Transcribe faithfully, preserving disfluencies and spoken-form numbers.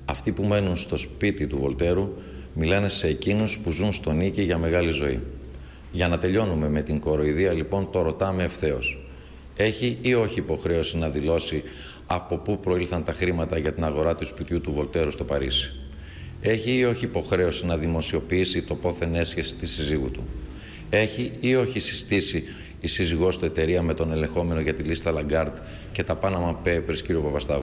Αυτοί που μένουν στο σπίτι του Βολτέρου μιλάνε σε εκείνους που ζουν στο Νίκη για μεγάλη ζωή. Για να τελειώνουμε με την κοροϊδία, λοιπόν, το ρωτάμε ευθέως. Έχει ή όχι υποχρέωση να δηλώσει από πού προήλθαν τα χρήματα για την αγορά του σπιτιού του Βολτέρου στο Παρίσι? Έχει ή όχι υποχρέωση να δημοσιοποιήσει το πόθεν έσχεση της συζύγου του? Έχει ή όχι συστήσει η σύζυγός του εταιρεία με τον ελεγχόμενο για τη λίστα Λαγκάρτ και τα Panama Papers, κύριο Παπασταύρου?